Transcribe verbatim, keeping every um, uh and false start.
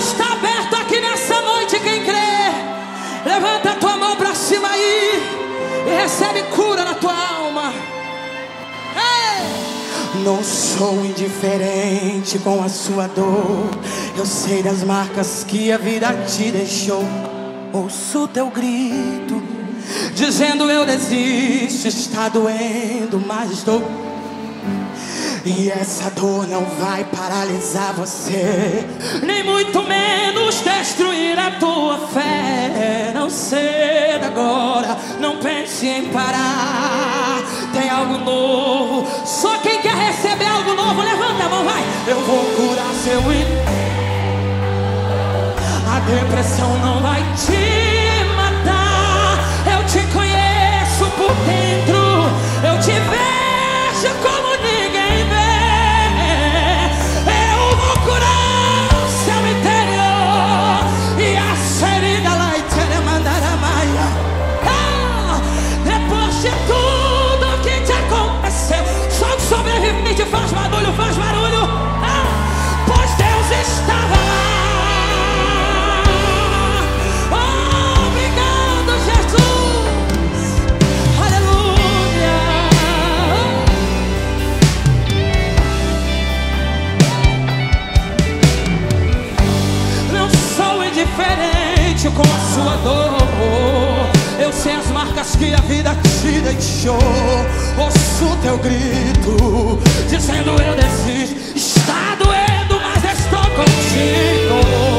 está aberto aqui nessa noite. Quem crê, levanta a tua mão pra cima aí e recebe cura na tua alma. Ei! Não sou indiferente com a sua dor. Eu sei das marcas que a vida te deixou. Ouço teu grito dizendo eu desisto. Está doendo, mas dor. E essa dor não vai paralisar você, nem muito menos destruir a tua fé. Não ceda agora, não pense em parar. Tem algo novo, só quem quer receber algo novo, levanta a mão, vai. Eu vou curar seu in... A depressão não vai te matar. Eu te conheço por dentro, eu te vejo como ninguém vê. Eu vou curar o seu interior e a ferida lá e te mandar a maia. Ah, depois de tudo que te aconteceu, só que sobrevivente faz barulho, faz barulho. Ah, pois Deus estava lá. Diferente com a sua dor, eu sei as marcas que a vida te deixou. Ouço teu grito dizendo eu desisto. Está doendo, mas estou contigo.